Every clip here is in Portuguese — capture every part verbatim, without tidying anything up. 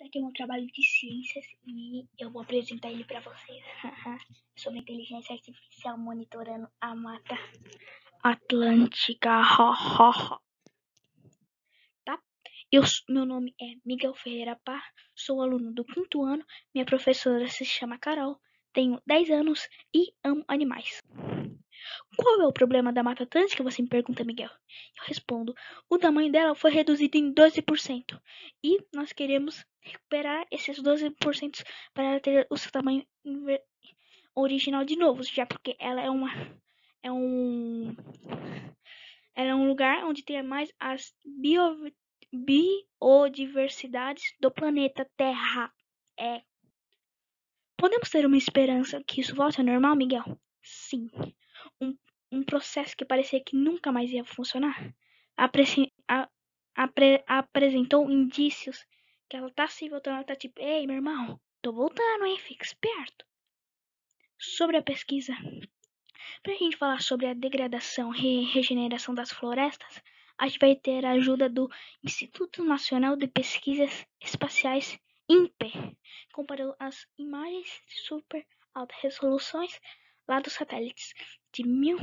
aqui é um trabalho de ciências e eu vou apresentar ele para vocês. Sobre inteligência artificial monitorando a Mata Atlântica. Tá? Eu, meu nome é Miguel Ferreira Pá, sou aluno do quinto ano, minha professora se chama Carol, tenho dez anos e amo animais. Qual é o problema da Mata Atlântica, você me pergunta, Miguel? Eu respondo, o tamanho dela foi reduzido em doze por cento e nós queremos recuperar esses doze por cento para ela ter o seu tamanho original de novo, já porque ela é uma é um ela é um lugar onde tem mais as bio, biodiversidades do planeta Terra. É. Podemos ter uma esperança que isso volte ao normal, Miguel? Sim. Um, um processo que parecia que nunca mais ia funcionar apre, a, apre, apresentou indícios que ela tá se voltando, ela tá tipo, ei, meu irmão, tô voltando, hein, fica esperto. Sobre a pesquisa, pra gente falar sobre a degradação e regeneração das florestas, a gente vai ter a ajuda do Instituto Nacional de Pesquisas Espaciais, INPE, comparando as imagens de super alta resoluções lá dos satélites de mil,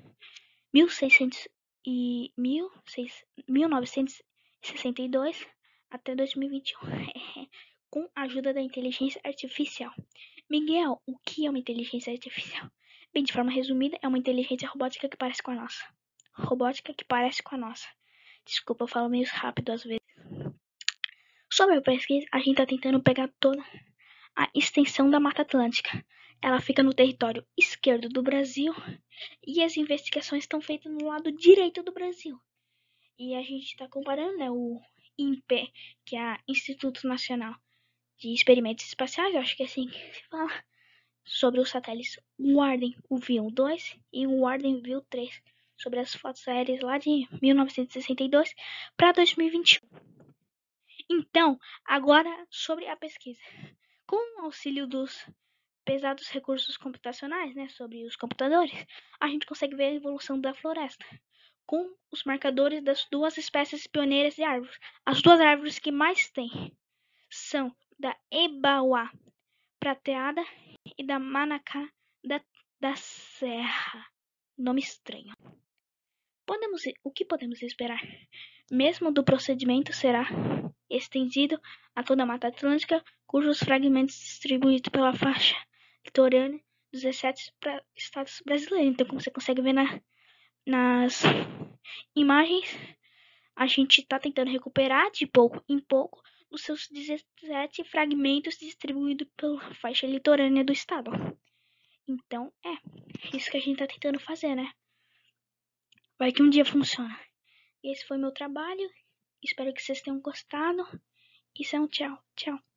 mil e seiscentos e mil, mil novecentos e sessenta e dois até dois mil e vinte e um, com a ajuda da inteligência artificial. Miguel, o que é uma inteligência artificial? Bem, de forma resumida, é uma inteligência robótica que parece com a nossa. Robótica que parece com a nossa. Desculpa, eu falo meio rápido às vezes. Sobre a pesquisa, a gente está tentando pegar toda a extensão da Mata Atlântica. Ela fica no território esquerdo do Brasil e as investigações estão feitas no lado direito do Brasil. E a gente está comparando, né, o INPE, que é o Instituto Nacional de Experimentos Espaciais, eu acho que é assim que se fala, sobre os satélites Warden U V um dois e o Warden U V um três, sobre as fotos aéreas lá de mil novecentos e sessenta e dois para dois mil e vinte e um. Então, agora sobre a pesquisa. Com o auxílio dos pesados recursos computacionais, né, sobre os computadores, a gente consegue ver a evolução da floresta, com os marcadores das duas espécies pioneiras de árvores. As duas árvores que mais tem são da Ebauá prateada e da Manacá da, da Serra. Nome estranho. Podemos, o que podemos esperar? Mesmo do procedimento será estendido a toda a Mata Atlântica, cujos fragmentos distribuídos pela faixa litorânea dos dezessete estados brasileiros. Então, como você consegue ver na, nas imagens, a gente está tentando recuperar de pouco em pouco os seus dezessete fragmentos distribuídos pela faixa litorânea do estado. Então, é isso que a gente está tentando fazer, né? Vai que um dia funciona. Esse foi meu trabalho. Espero que vocês tenham gostado. Isso é um tchau. Tchau.